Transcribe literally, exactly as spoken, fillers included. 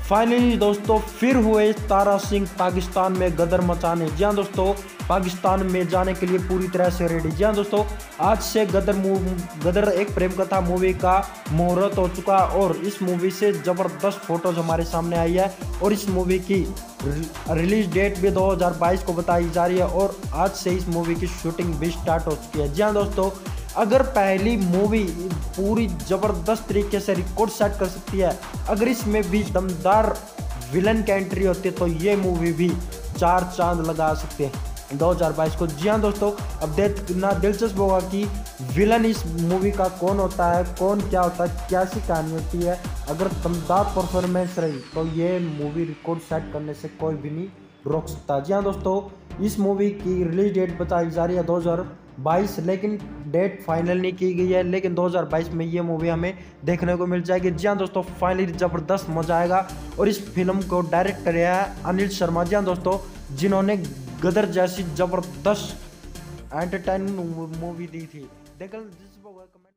Finally दोस्तों फिर हुए तारा सिंह पाकिस्तान में गदर मचाने। जी हाँ दोस्तों, पाकिस्तान में जाने के लिए पूरी तरह से रेडी। जी हाँ दोस्तों, आज से गदर मूव गदर एक प्रेम कथा मूवी का मुहूर्त हो चुका है और इस मूवी से ज़बरदस्त फोटोज हमारे सामने आई है और इस मूवी की रिलीज डेट भी दो हज़ार बाईस को बताई जा रही है और आज से इस मूवी की शूटिंग भी स्टार्ट हो चुकी है। जी हाँ दोस्तों, अगर पहली मूवी पूरी ज़बरदस्त तरीके से रिकॉर्ड सेट कर सकती है, अगर इसमें भी दमदार विलन की एंट्री होती है तो ये मूवी भी चार चांद लगा सकते हैं दो हज़ार बाईस को। जी हाँ दोस्तों, अब देखना दिलचस्प होगा कि विलन इस मूवी का कौन होता है, कौन क्या होता है, कैसी कहानी होती है। अगर दमदार परफॉर्मेंस रही तो ये मूवी रिकॉर्ड सेट करने से कोई भी नहीं रोक सकता। जी हाँ दोस्तों, इस मूवी की रिलीज डेट बताई जा रही है दो हज़ार बाईस, लेकिन डेट फाइनल नहीं की गई है, लेकिन दो हज़ार बाईस में ये मूवी हमें देखने को मिल जाएगी। जी हाँ दोस्तों, फाइनली ज़बरदस्त मजा आएगा और इस फिल्म को डायरेक्ट किया है अनिल शर्मा। जी हाँ दोस्तों, जिन्होंने गदर जैसी ज़बरदस्त एंटरटेनमेंट मूवी दी थी। देखकर